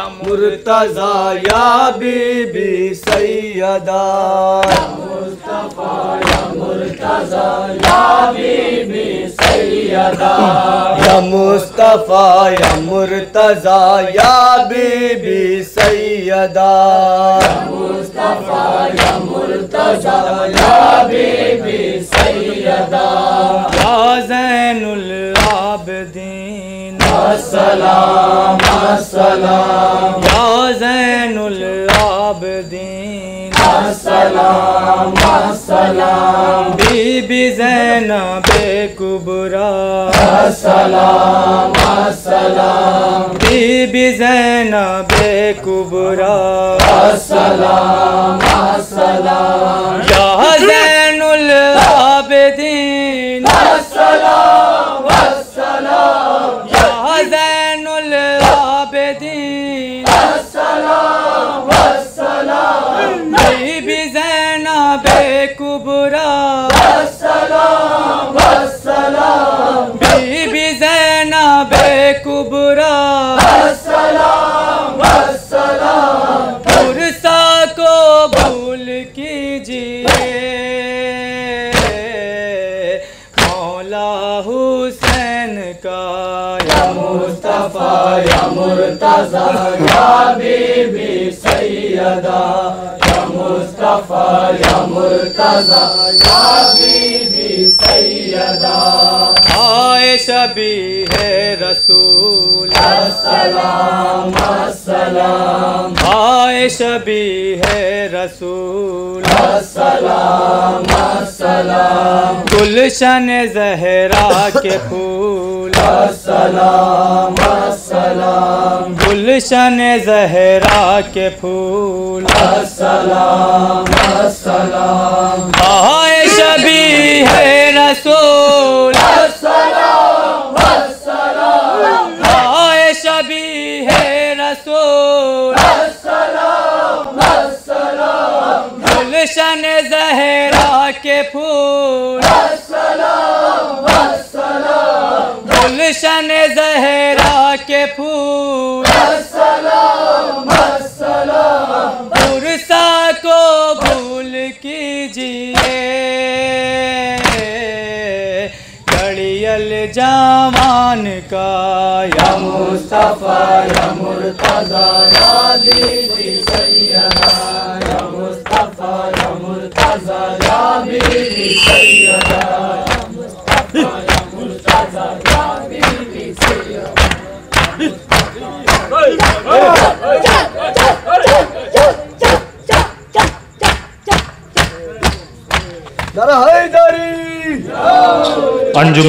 या मुर्तज़ा या बीबी सैयदा, या मुस्तफ़ा या मुर्तज़ा या बीबी सैयदा, या मुस्तफ़ा या मुर्तज़ा या बीबी सैयदा, या मुस्तफ़ा या मुर्तज़ा या बीबी सैयदा, या ज़ैनुल आबिदीन अस्सलाम अस्सलाम, या ज़ैनुल आबिदीन अस्सलाम अस्सलाम, बीबी ज़ैनबे कुबरा अस्सलाम अस्सलाम, बीबी ज़ैनबे कुबरा अस्सलाम अस्सलाम, या ज़ैनुल आबिदीन अस्सलाम अस्सलाम, या ज़ैनुल आबिदीन अस्सलाम अस्सलाम, बीबी ज़ैनबे कुबरा अस्सलाम अस्सलाम, बीबी ज़ैनबे कुबरा अस्सलाम अस्सलाम, पुरसा को भूल कीजिए मौला हुसैन का, या मुस्तफ़ा या मुर्तज़ा या बीबी सैयदा, या मुस्तफ़ा या मुर्तज़ा या बीबी सैयदा, आयशा भी है रसूल अस्सलाम अस्सलाम, आयशा भी है रसूल अस्सलाम अस्सलाम, गुलशन ज़हरा के फूल अस्सलाम अस्सलाम, गुलशन ज़हरा के फूल अस्सलाम अस्सलाम, आयशा भी है रसूल अस्सलाम अस्सलाम, आयशा भी है रसूल अस्सलाम अस्सलाम, गुलशन ज़हरा के फूल अस्सलाम अस्सलाम, गुलशन ज़हरा के फूल अस्सलाम अस्सलाम, पुरसा को भूल कीजिए घड़ियल जवान का, या मुस्तफ़ा या मुर्तज़ा या बीबी सैयदा, या मुस्तफ़ा या मुर्तज़ा या बीबी सैयदा, या मुस्तफ़ा या मुर्तज़ा या बीबी सैयदा। नारा हैदरी।